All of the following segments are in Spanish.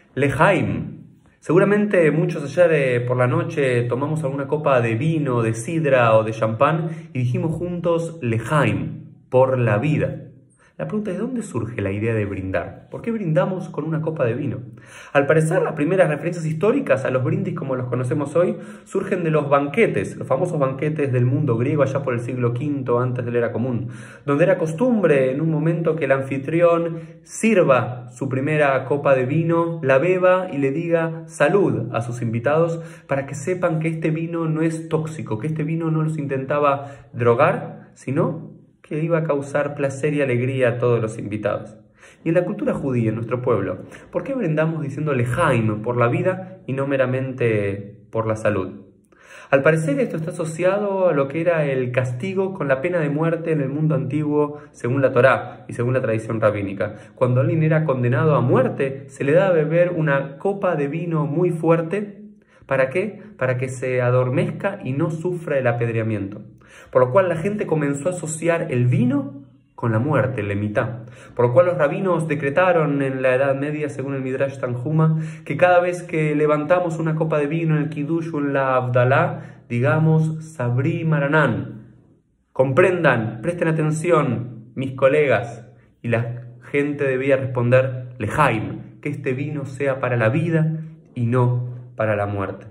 Lejaim. Seguramente muchos ayer por la noche tomamos alguna copa de vino, de sidra o de champán y dijimos juntos Lejaim, por la vida. La pregunta es, ¿de dónde surge la idea de brindar? ¿Por qué brindamos con una copa de vino? Al parecer, las primeras referencias históricas a los brindis como los conocemos hoy surgen de los banquetes, los famosos banquetes del mundo griego allá por el siglo V antes de la era común, donde era costumbre en un momento que el anfitrión sirva su primera copa de vino, la beba y le diga salud a sus invitados para que sepan que este vino no es tóxico, que este vino no los intentaba drogar, sino que iba a causar placer y alegría a todos los invitados. Y en la cultura judía, en nuestro pueblo, ¿por qué brindamos diciendo Lejaim, por la vida y no meramente por la salud? Al parecer esto está asociado a lo que era el castigo con la pena de muerte en el mundo antiguo según la Torá y según la tradición rabínica. Cuando alguien era condenado a muerte, se le daba a beber una copa de vino muy fuerte. ¿Para qué? Para que se adormezca y no sufra el apedreamiento. Por lo cual la gente comenzó a asociar el vino con la muerte, la emitá. Por lo cual los rabinos decretaron en la Edad Media, según el Midrash Tanjuma, que cada vez que levantamos una copa de vino en el Kiddush o en la Abdalá, digamos Sabri Maranán. Comprendan, presten atención, mis colegas. Y la gente debía responder Lejaim, que este vino sea para la vida y no para la muerte.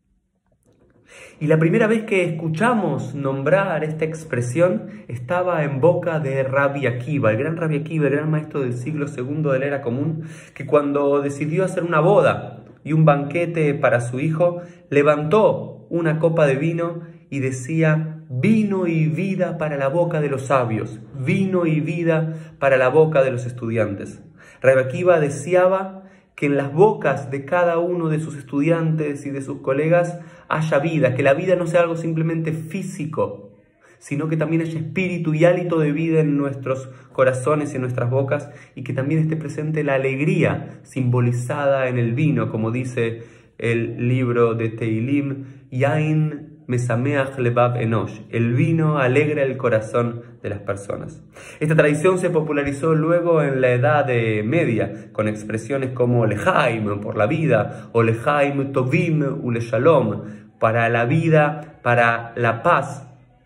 Y la primera vez que escuchamos nombrar esta expresión estaba en boca de Rabbi Akiva, el gran Rabbi Akiva, el gran maestro del siglo II de la era común, que cuando decidió hacer una boda y un banquete para su hijo, levantó una copa de vino y decía: vino y vida para la boca de los sabios, vino y vida para la boca de los estudiantes. Rabbi Akiva deseaba que en las bocas de cada uno de sus estudiantes y de sus colegas haya vida, que la vida no sea algo simplemente físico, sino que también haya espíritu y hálito de vida en nuestros corazones y en nuestras bocas, y que también esté presente la alegría simbolizada en el vino, como dice el libro de Teilim, Yain Mesameach Levav Enosh, el vino alegra el corazón de las personas. Esta tradición se popularizó luego en la Edad Media, con expresiones como Lejaim, por la vida, o Lejaim Tovim Uleshalom, para la vida, para la paz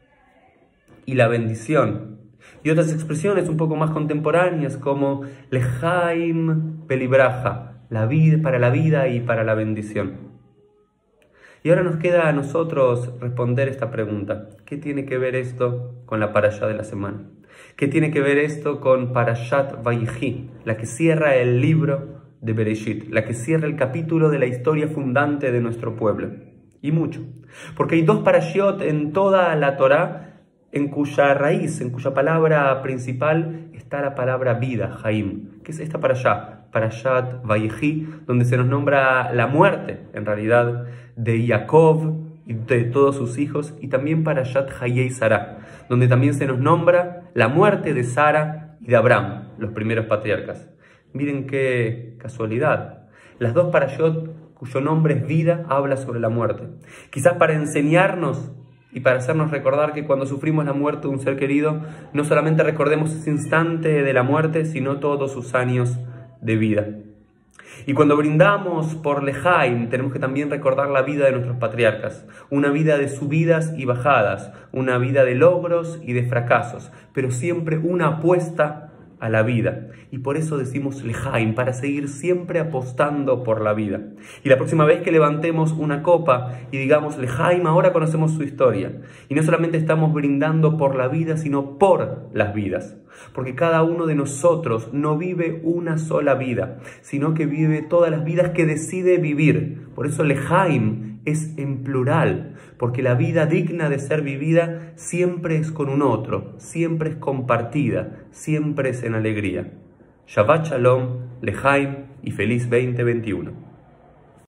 y la bendición. Y otras expresiones un poco más contemporáneas como Lejaim Pelibraja, la vida, para la vida y para la bendición. Y ahora nos queda a nosotros responder esta pregunta. ¿Qué tiene que ver esto con la parashá de la semana? ¿Qué tiene que ver esto con Parashat Vayehi, la que cierra el libro de Bereshit, la que cierra el capítulo de la historia fundante de nuestro pueblo? Y mucho. Porque hay dos parashiot en toda la Torá en cuya raíz, en cuya palabra principal está la palabra vida, Haim. ¿Qué es esta parashá? Parashat Vayehi, donde se nos nombra la muerte, en realidad, de Jacob y de todos sus hijos, y también Parashat Hayei Sará, donde también se nos nombra la muerte de Sara y de Abraham, los primeros patriarcas. Miren qué casualidad. Las dos parashot cuyo nombre es vida habla sobre la muerte. Quizás para enseñarnos y para hacernos recordar que cuando sufrimos la muerte de un ser querido, no solamente recordemos ese instante de la muerte, sino todos sus años de vida. Y cuando brindamos por Lejaim, tenemos que también recordar la vida de nuestros patriarcas, una vida de subidas y bajadas, una vida de logros y de fracasos, pero siempre una apuesta a la vida. Y por eso decimos Lejaim, para seguir siempre apostando por la vida. Y la próxima vez que levantemos una copa y digamos Lejaim, ahora conocemos su historia. Y no solamente estamos brindando por la vida, sino por las vidas. Porque cada uno de nosotros no vive una sola vida, sino que vive todas las vidas que decide vivir. Por eso Lejaim es en plural, porque la vida digna de ser vivida siempre es con un otro, siempre es compartida, siempre es en alegría. Shabbat Shalom, Lejaim y feliz 2021.